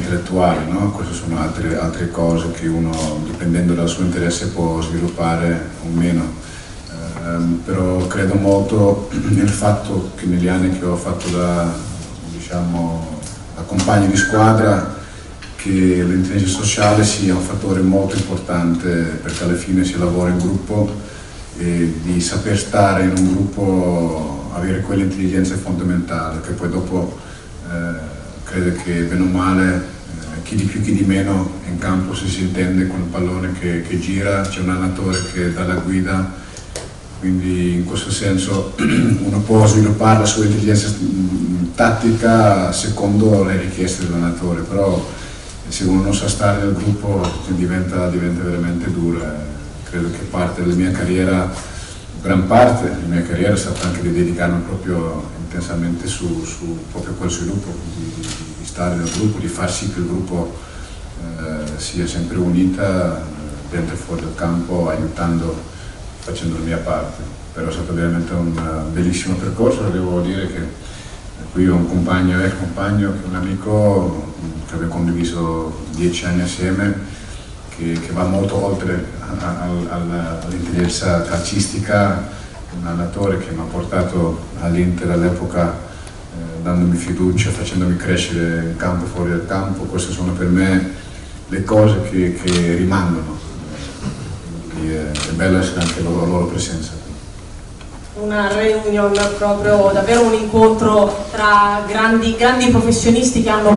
intellettuale, no? Queste sono altre cose che uno, dipendendo dal suo interesse, può sviluppare o meno. Però credo molto nel fatto che negli anni che ho fatto da compagno di squadra, che l'intelligenza sociale sia un fattore molto importante, perché alla fine si lavora in gruppo e di saper stare in un gruppo, avere quell'intelligenza è fondamentale, che poi dopo credo che bene o male chi di più chi di meno in campo si intende con il pallone che gira, c'è un allenatore che dà la guida, quindi in questo senso uno può sviluppare la sua intelligenza tattica secondo le richieste dell'allenatore, però se uno non sa stare nel gruppo diventa veramente dura. Credo che parte della mia carriera, gran parte della mia carriera è stata anche di dedicarmi proprio intensamente su proprio quel sviluppo, di stare nel gruppo, di far sì che il gruppo sia sempre unita dentro e fuori dal campo, aiutando, facendo la mia parte. Però è stato veramente un bellissimo percorso. Devo dire che qui ho un compagno, ex compagno, che è un amico che abbiamo condiviso 10 anni assieme, che va molto oltre all'intelligenza calcistica, un allenatore che mi ha portato all'Inter all'epoca, dandomi fiducia, facendomi crescere in campo e fuori dal campo. Queste sono per me le cose che rimangono, quindi è bello essere anche la loro presenza. Una reunion proprio, davvero un incontro tra grandi professionisti che hanno